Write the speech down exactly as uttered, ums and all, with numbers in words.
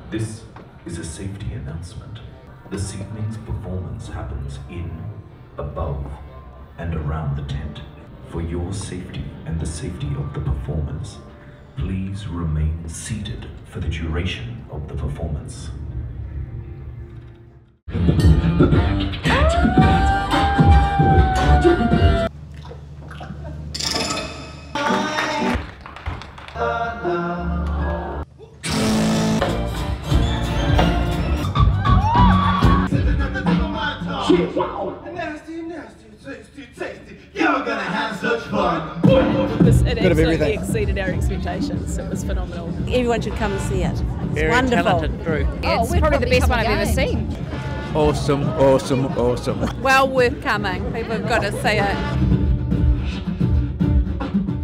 This is a safety announcement. This evening's performance happens in, above, and around the tent. For your safety and the safety of the performers, please remain seated for the duration of the performance. Nasty, nasty, tasty, tasty. You're gonna have such fun. It, was, it absolutely exceeded our expectations. It was phenomenal. Everyone should come and see it. It's Very wonderful. talented group. Oh, it's probably the best one I've ever seen. Awesome, awesome, awesome. Well worth coming. People have got to see it.